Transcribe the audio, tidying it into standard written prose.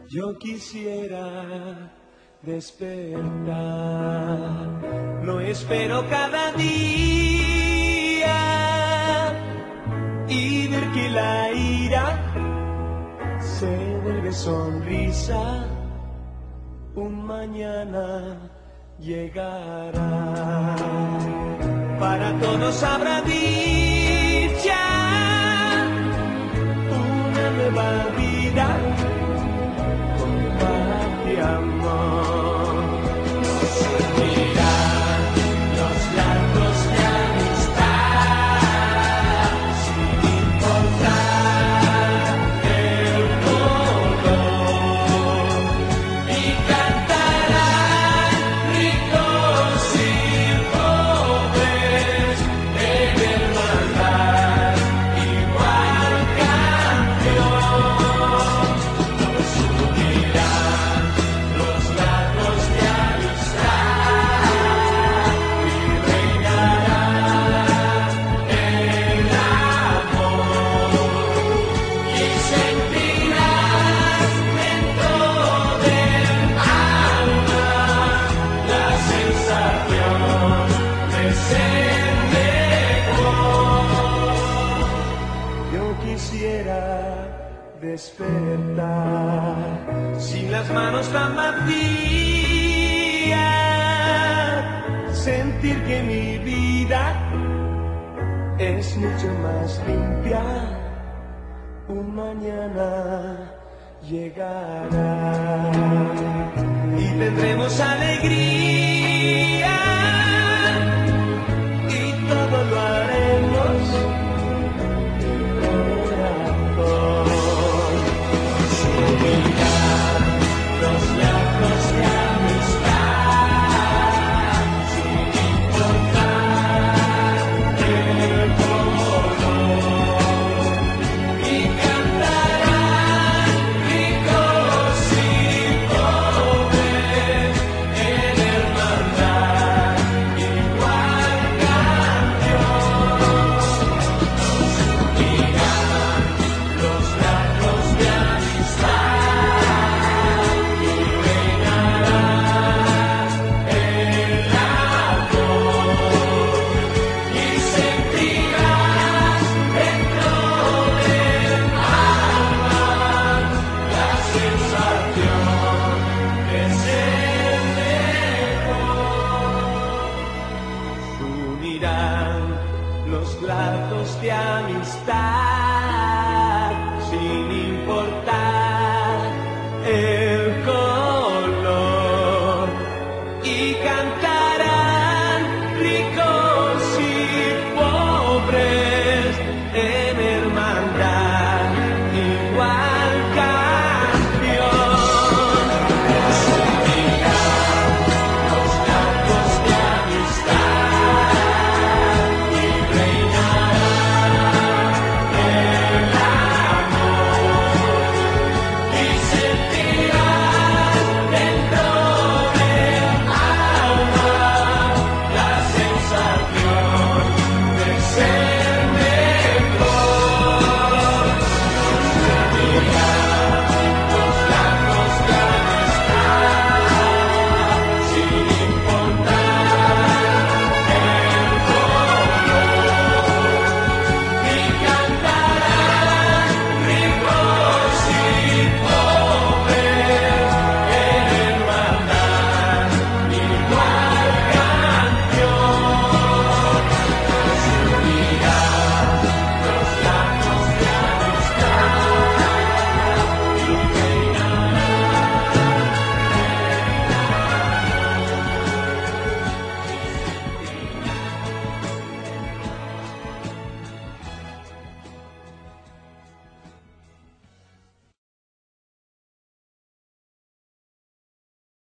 Yo quisiera despertar, lo espero cada día y ver que la ira se vuelve sonrisa, un mañana llegará. Para todos habrá dicha, una nueva vida con paz y amor. Nos unirán los lazos de amistad, sin importar el color, y cantarán ricos y pobres en hermandad, igual canción. Nos unirán los lazos de amistad y reinará el amor, y sentirás dentro del alma la sensación de ser mejor. Yo quisiera despertar sin las manos tan vacías, sentir que mi vida es mucho más limpia, un mañana llegará y tendremos alegría